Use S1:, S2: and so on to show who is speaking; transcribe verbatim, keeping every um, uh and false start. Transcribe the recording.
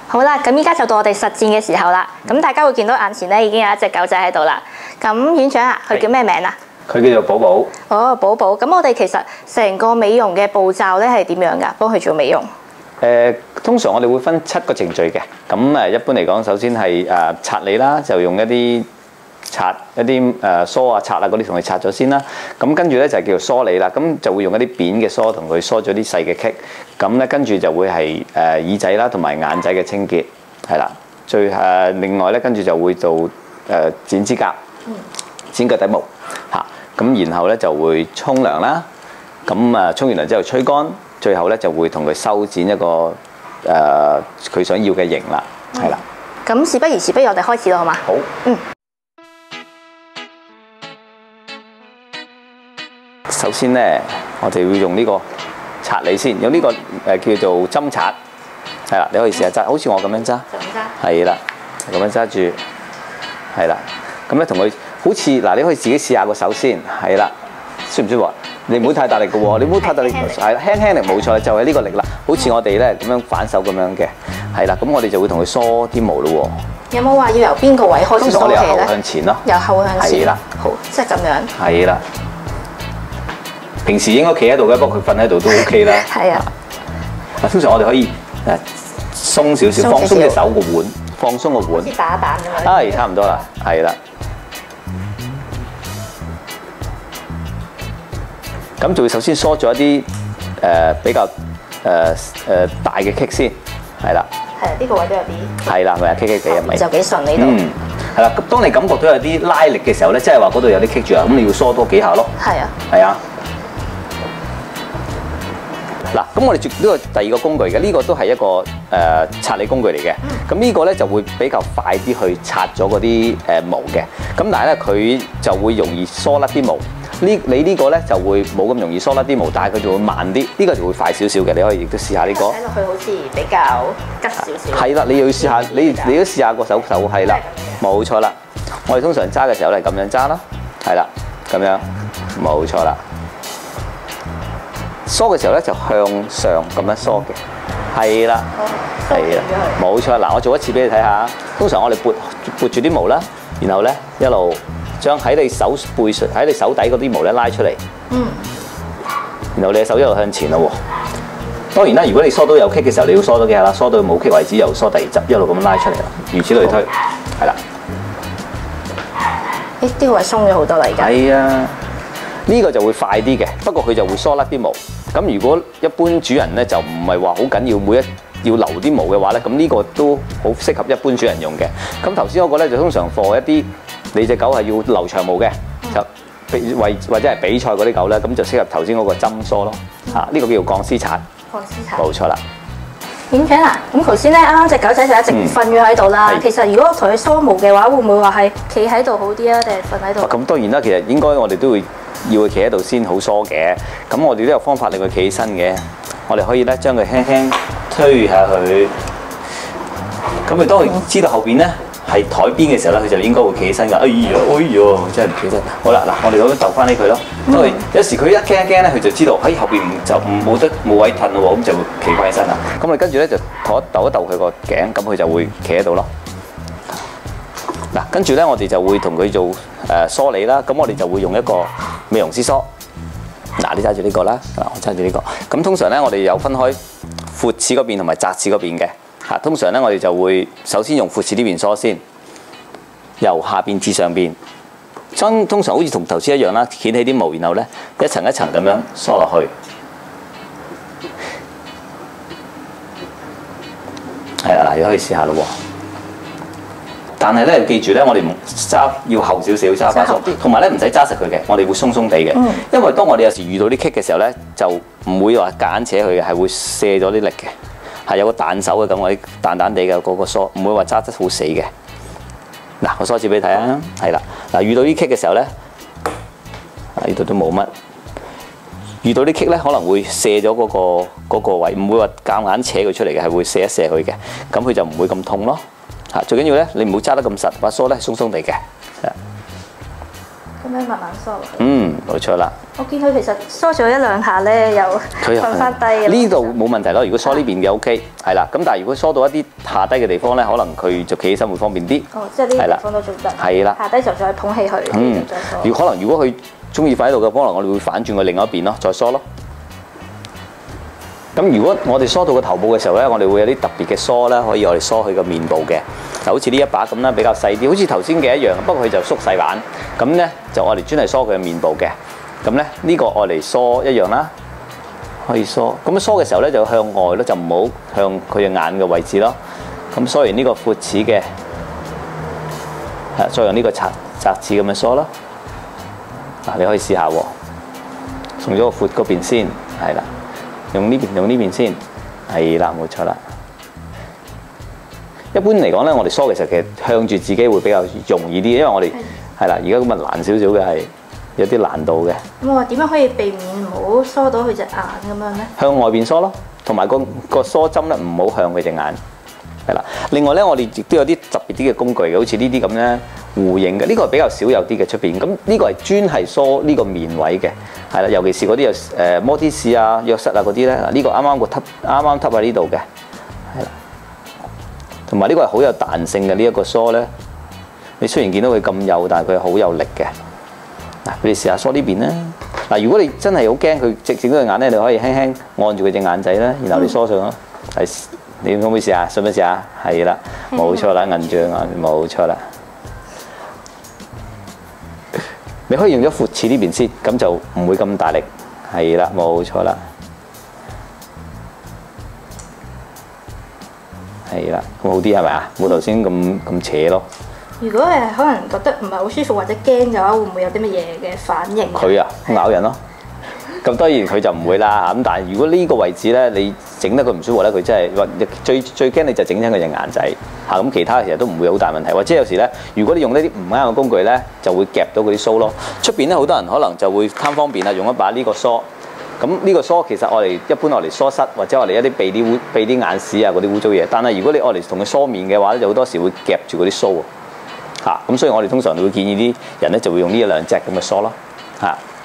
S1: 好啦，咁依家就到我哋實戰嘅時候啦。咁大家會見到眼前咧已經有一隻狗仔喺度啦。咁院長啊，佢叫咩名啊？
S2: 佢叫做寶寶。
S1: 哦，寶寶。咁我哋其實成個美容嘅步驟咧係點樣㗎？幫佢做美容。
S2: 誒、呃，通常我哋會分七個程序嘅。咁誒，一般嚟講，首先係誒、呃、刷理啦，就用一啲刷一啲誒梳啊、刷啊嗰啲同佢刷咗先啦。咁跟住咧就係叫做梳理啦。咁就會用一啲扁嘅梳同佢梳咗啲細嘅棘。咁咧跟住就會係誒、呃、耳仔啦同埋眼仔嘅清潔，係啦。最誒、呃、另外咧跟住就會做誒、呃、剪指甲、剪腳底毛嚇。咁然後咧就會沖涼啦。咁啊沖完涼之後吹乾。最後咧就會同佢修剪一個誒佢、呃、想要嘅型啦，係啦。
S1: 咁事不宜遲，不如我哋開始啦，好嘛？
S2: 好。
S1: 嗯。
S2: 首先咧，我哋會用呢個刷理先，用呢、這個誒、呃、叫做針刷，係啦，你可以試下揸，好似我咁樣揸。就咁揸。係啦，咁樣揸住，係啦。咁咧同佢好似嗱，你可以自己試下個手先，係啦，舒唔舒服啊？你唔好太大力嘅喎，你唔好太大力，係啦，輕輕力冇錯，就係呢個力啦。好似我哋咧咁樣反手咁樣嘅，係啦。咁我哋就會同佢梳啲毛咯喎。有
S1: 冇話要由邊個位開始梳起咧？
S2: 由後向前咯。
S1: 由後向前。係啦。好，即係咁樣。
S2: 係啦。平時應該企喺度嘅，不過佢瞓喺度都 OK 啦。係啊。嗱，通常我哋可以誒鬆少少，放鬆隻手個腕，放鬆個腕。好似打一彈咁樣。係，差唔多啦，係啦。咁就會首先梳咗一啲誒、呃、比較誒誒、呃呃、大嘅棘先，係啦。係啊，呢個位都有啲。係啦，咪啊棘棘地啊咪。就幾順呢度。嗯，係啦。咁當你感覺到有啲拉力嘅時候咧，即係話嗰度有啲棘住啊，咁你要梳多幾下咯。係啊。係啊。嗱，咁我哋呢個第二個工具嘅，呢、這個都係一個誒、呃、刷理工具嚟嘅。咁、嗯、呢個咧就會比較快啲去刷咗嗰啲誒毛嘅。咁但係咧佢就會容易梳甩啲毛。呢你呢個咧就會冇咁容易梳甩啲毛，但係佢就會慢啲。呢、這個就會快少少嘅，你可以亦都試下呢、這個。睇落去好似比較吉少少。係啦，你要試下，你你都試下個手手係啦，冇錯啦。我哋通常揸嘅時候咧咁樣揸啦，係啦，咁樣冇錯啦。梳嘅時候咧就向上咁樣梳嘅，係啦，係啦，冇錯。嗱，我做一次俾你睇下。通常我哋撥撥住啲毛啦，然後咧一路將喺你手背上喺你手底嗰啲毛咧拉出嚟，嗯，然後你嘅手一路向前咯喎。當然啦，如果你梳到有棘嘅時候，你要梳多幾下啦，梳到冇棘為止，又梳第二側，一路咁樣拉出嚟啦，如此類推，係啦。誒，呢個位鬆咗好多啦，而家。係啊。呢個就會快啲嘅，不過佢就會梳甩啲毛。咁如果一般主人咧就唔係話好緊要，每一要留啲毛嘅話咧，咁呢個都好適合一般主人用嘅。咁頭先嗰個咧就通常放一啲你隻狗係要留長毛嘅，就為或者係比賽嗰啲狗咧，咁就適合頭先嗰個針梳咯。嚇、嗯，呢、這個叫做鋼絲刷。鋼絲刷。冇錯啦。院長啊，咁頭先咧啱啱隻狗仔就一直瞓咗喺度啦。其實如果我同佢梳毛嘅話，會唔會話係企喺度好啲啊，定係瞓喺度？咁當然啦，其實應該我哋都會。要佢企喺度先好梳嘅，咁我哋都有方法令佢企起身嘅。我哋可以咧將佢輕輕推下佢，咁佢當佢知道後邊咧係台邊嘅時候咧，佢就應該會企起身㗎。哎呀，哎呀，真係唔企得。好啦，嗱，我哋咁樣逗翻起佢咯。因為有時佢一驚一驚咧，佢就知道喺後邊就唔冇得冇位褪咯喎，咁就會企翻起身啦。咁我哋跟住咧就逗一逗一逗佢個頸，咁佢就會企喺度咯。嗱，跟住咧，我哋就會同佢做誒梳理啦。咁我哋就會用一個美容師梳。嗱，你揸住呢個啦，嗱，我揸住呢個。咁通常咧，我哋有分開闊齒嗰邊同埋窄齒嗰邊嘅。嚇，通常咧，我哋就會首先用闊齒呢邊梳先，由下邊至上邊。將通常好似同頭先一樣啦，掀起啲毛，然後咧一層一層咁樣梳落去。係啦，嗱，你可以試下咯喎。但係咧，記住咧，我哋揸要厚少少揸把梳，同埋咧唔使揸實佢嘅，我哋會鬆鬆地嘅。嗯、因為當我哋有時遇到啲棘嘅時候咧，就唔會話夾硬扯佢嘅，係會卸咗啲力嘅，係有個彈手嘅咁，我啲彈彈地嘅嗰個梳，唔會話揸得好死嘅。嗱，個梳子俾你睇啊，係啦。嗱，遇到啲棘嘅時候咧，呢度都冇乜。遇到啲棘咧，可能會卸咗嗰個嗰個位，唔會話夾硬扯佢出嚟嘅，係會卸一卸佢嘅，咁佢就唔會咁痛咯。嚇，最緊要咧，你唔好揸得咁實，把梳咧鬆鬆地嘅。咁樣慢慢梳落去。嗯，冇錯啦。我見佢其實梳咗一兩下咧，又瞓翻低。呢度冇問題咯，如果梳呢邊嘅 O K，係啦。咁但係如果梳到一啲下低嘅地方咧，可能佢就企起身會方便啲。
S1: 哦，即係呢啲地方都做得。
S2: 係啦。
S1: 下低就再捧起佢，
S2: 嗯。如可能如果佢中意瞓喺度嘅，可能我哋會反轉佢另外一邊咯，再梳咯。咁如果我哋梳到個頭部嘅時候咧，我哋會有啲特別嘅梳咧，可以我哋梳佢個面部嘅，就好似呢一把咁啦，比較細啲，好似頭先嘅一樣，不過佢就縮細版。咁咧就我哋專係梳佢嘅面部嘅。咁咧呢個我嚟梳一樣啦，可以梳。咁梳嘅時候咧就向外咯，就唔好向佢嘅眼嘅位置咯。咁梳完呢個闊齒嘅，係再用呢個窄窄齒咁樣梳咯。嗱，你可以試下喎，從咗個闊嗰邊先，係啦。用呢邊，用呢邊先，係啦，冇錯啦。一般嚟講咧，我哋梳嘅時候其實向住自己會比較容易啲，因為我哋係啦，而家咁啊難少少嘅係有啲難度嘅。咁
S1: 我話點樣可以避免唔好梳到佢隻眼咁樣咧？
S2: 向外邊梳咯，同埋個個梳針咧唔好向佢隻眼。係啦，另外咧我哋亦都有啲特別啲嘅工具嘅，好似呢啲咁咧弧形嘅，呢個係比較少有啲嘅出邊。咁呢個係專係梳呢個面位嘅。係啦，尤其是嗰啲有誒摩的士啊、約瑟啊嗰啲咧，呢、這個啱啱個凸啱啱凸喺呢度嘅，係啦。同埋呢個係好有彈性嘅呢一個梳咧。你雖然見到佢咁幼，但係佢係好有力嘅。嗱，俾你試下梳呢邊啦。嗱，如果你真係好驚佢直整到隻眼咧，你可以輕輕按住佢隻眼仔啦，然後你梳上咯。係、嗯，你可唔可以試下？想唔想試下？係啦，冇錯啦，銀像眼，冇錯啦。你可以用咗闊齒呢邊先，咁就唔會咁大力。係啦，冇錯啦。係啦，咁好啲係咪啊？冇頭先咁咁扯咯。
S1: 如果誒可能覺得唔係好舒服或者驚嘅話，會唔會有啲乜嘢嘅反應？佢
S2: 啊，咬人咯。咁當然佢就唔會啦。咁但係如果呢個位置咧，你整得佢唔舒服咧，佢真係話最最驚你就整親佢隻眼仔嚇。咁其他其實都唔會好大問題。或者有時咧，如果你用呢啲唔啱嘅工具咧，就會夾到嗰啲鬚咯。出邊咧好多人可能就會貪方便啊，用一把呢個梳。咁呢個梳其實我哋一般我嚟梳膝或者我哋一啲避啲污避啲眼屎啊嗰啲污糟嘢。但係如果你我嚟同佢梳面嘅話咧，就好多時會夾住嗰啲鬚啊。嚇咁所以我哋通常會建議啲人咧就會用呢一兩隻咁嘅梳咯嚇。